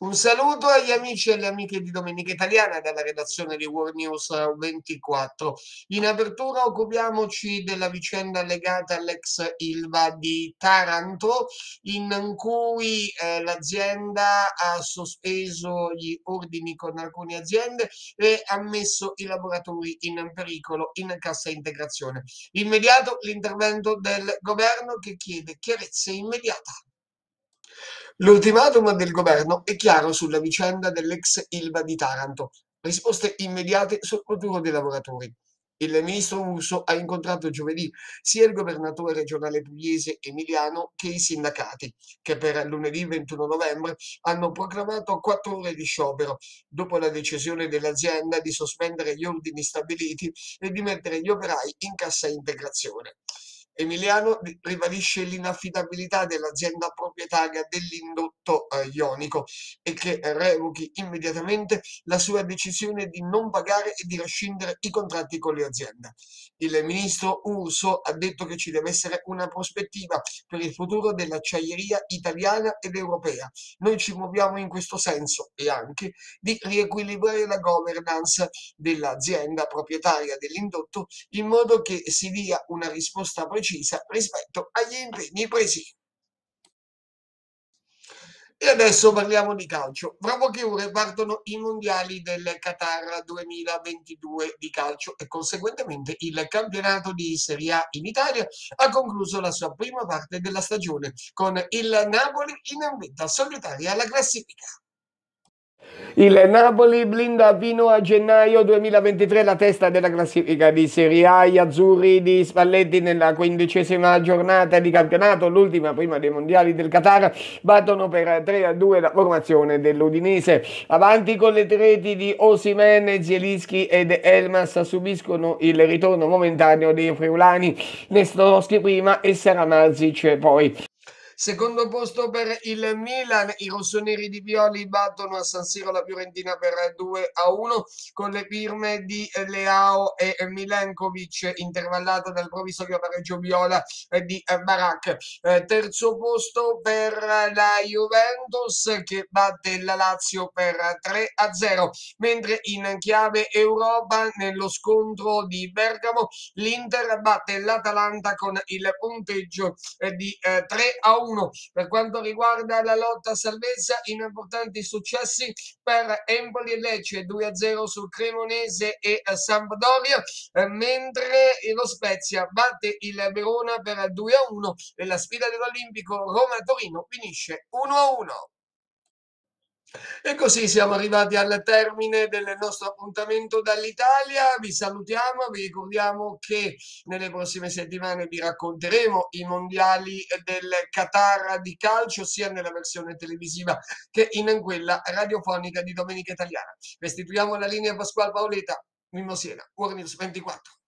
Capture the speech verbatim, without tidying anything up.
Un saluto agli amici e alle amiche di Domenica Italiana dalla redazione di World News ventiquattro. In apertura occupiamoci della vicenda legata all'ex Ilva di Taranto, in cui eh, l'azienda ha sospeso gli ordini con alcune aziende e ha messo i lavoratori in pericolo in cassa integrazione. Immediato l'intervento del governo che chiede chiarezza immediata. L'ultimatum del governo è chiaro sulla vicenda dell'ex Ilva di Taranto. Risposte immediate sul futuro dei lavoratori. Il ministro Urso ha incontrato giovedì sia il governatore regionale pugliese Emiliano che i sindacati, che per lunedì ventuno novembre hanno proclamato quattro ore di sciopero, dopo la decisione dell'azienda di sospendere gli ordini stabiliti e di mettere gli operai in cassa integrazione. Emiliano ribadisce l'inaffidabilità dell'azienda proprietaria dell'indotto eh, ionico e che revochi immediatamente la sua decisione di non pagare e di rescindere i contratti con le aziende. Il ministro Urso ha detto che ci deve essere una prospettiva per il futuro dell'acciaieria italiana ed europea. Noi ci muoviamo in questo senso e anche di riequilibrare la governance dell'azienda proprietaria dell'indotto in modo che si dia una risposta precisa rispetto agli impegni presi. E adesso parliamo di calcio. Fra poche ore partono i mondiali del Qatar duemilaventidue di calcio e conseguentemente il campionato di Serie A in Italia ha concluso la sua prima parte della stagione con il Napoli in vetta solitaria alla classifica. Il Napoli blinda fino a gennaio duemilaventitré la testa della classifica di Serie A. Gli azzurri di Spalletti nella quindicesima giornata di campionato, l'ultima prima dei mondiali del Qatar, battono per tre a due la formazione dell'Udinese. Avanti con le reti di Osimhen, Zielinski ed Elmas subiscono il ritorno momentaneo dei friulani, Nestorowski prima e Saramarzic poi. Secondo posto per il Milan, i rossoneri di Pioli battono a San Siro la Fiorentina per due a uno con le firme di Leao e Milenkovic, intervallato dal provvisorio pareggio viola di Barak. Eh, terzo posto per la Juventus che batte la Lazio per tre a zero, mentre in chiave Europa nello scontro di Bergamo l'Inter batte l'Atalanta con il punteggio di eh, tre a uno. Per quanto riguarda la lotta a salvezza, importanti successi per Empoli e Lecce, due a zero sul Cremonese e Sampdoria, eh, mentre lo Spezia batte il Verona per due a uno e la sfida dell'Olimpico Roma-Torino finisce uno a uno. E così siamo arrivati al termine del nostro appuntamento dall'Italia. Vi salutiamo, vi ricordiamo che nelle prossime settimane vi racconteremo i mondiali del Qatar di calcio, sia nella versione televisiva che in quella radiofonica di Domenica Italiana. Restituiamo la linea a Pasquale Paoletta, Mimmo Siena, World News ventiquattro.